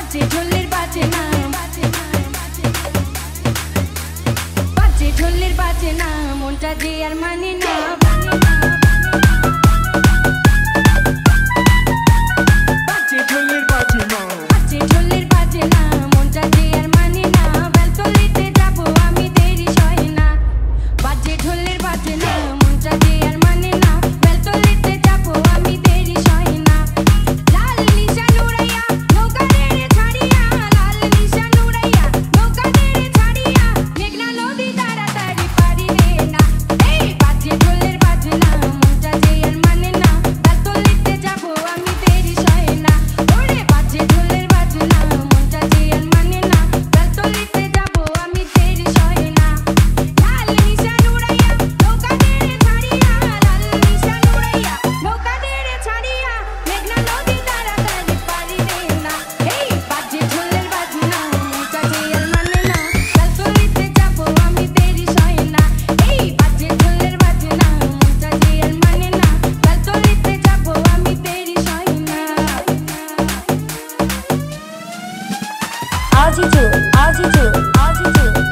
বাজে ঢোলের বাজে না, বাজে ঢোলের বাজে না, মনটা যে আর মানে না। বাজে ঢোলের বাজে না, বাজে ঢোলের বাজে না, মনটা যে আর মানে না। বেলতলিতে যাবো আমি দেরি সয় না। বাজে ঢোলের বাজে না, মনটা যে আর মানে না। বেলতলিতে যাবো আমি দেরি সয় না। লাল নিশান উড়াইয়া নৌকা নেড়ে ছাড়িয়া, লাল নিশান উড়াইয়া নৌকা নেড়ে ছাড়িয়া, মেঘনা নদী তাড়াতাড়ি পারি রে না। এই বাজে ঢোলের বাজে না, মনটা যে আর মানে না। বেলতলিতে যাবো আমি দেরি সয় না। ওরে বাজে ঢোলের বাজে না, মনটা যে আর মানে না। বেলতলিতে যাবো আমি দেরি সয় না। লাল নিশান উড়াইয়া নৌকা নেড়ে ছাড়িয়া, লাল নিশান উড়াইয়া নৌকা নেড়ে ছাড়িয়া, মেঘনা নদী তাড়াতাড়ি পারি রে না। এই বাজে ঢোলের বাজে না, মনটা যে আর মানে না। বেলতলিতে যাবো আমি দেরি সয় না। এই বাজে ঢোলের বাজে না, মনটা যে আর মানে না। বেলতলিতে যাবো আমি দেরি সয় না। আজিজু আজিজু আজিজু